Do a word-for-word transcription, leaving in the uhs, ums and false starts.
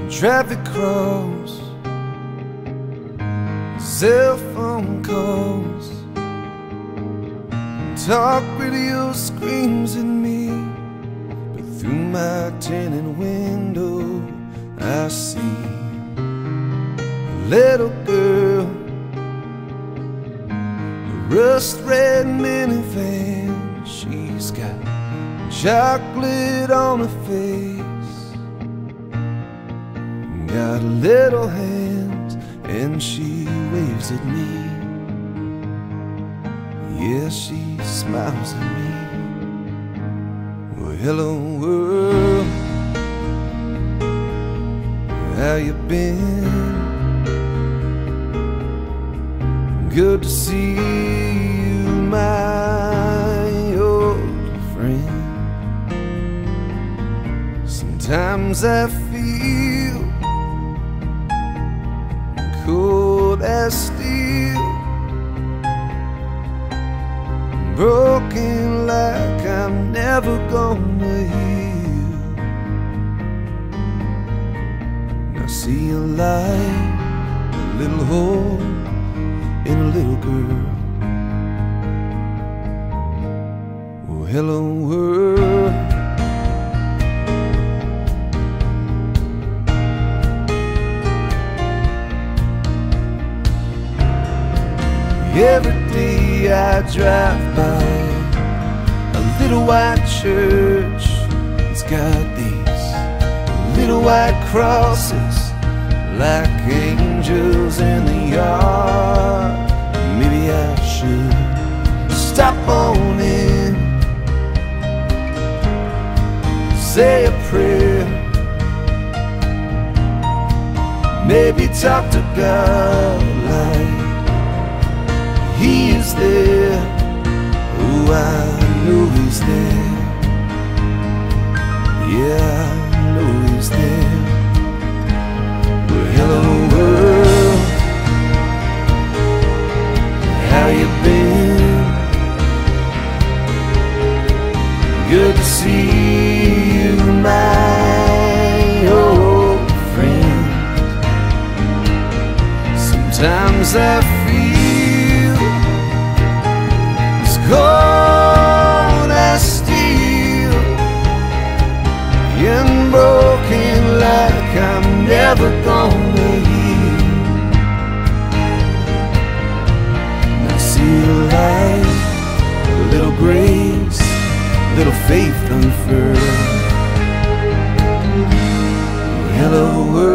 traffic cross, cell phone calls, talk radio screams at me, but through my tinted window I see a little girl, a rust-red minivan. She's got chocolate on her face, got little hands, and she waves at me. Yeah, she smiles at me. Well, hello world, how you been? Good to see you, my old friend. Sometimes I feel cold as steel, broken like I'm never gonna heal. I see a light, a little hole in a little girl. Oh, hello world. Every day I drive by a little white church. It's got these little white crosses like angels in the yard. Maybe I should stop on in, say a prayer, maybe talk to God like He is there. Oh, I know He's there. Yeah, I know He's there. Well, hello world, how you been? Good to see you, my old friend. Sometimes I feel cold as steel and broken like I'm never gonna heal. And I see a light, a little grace, a little faith unfurled. Hello world.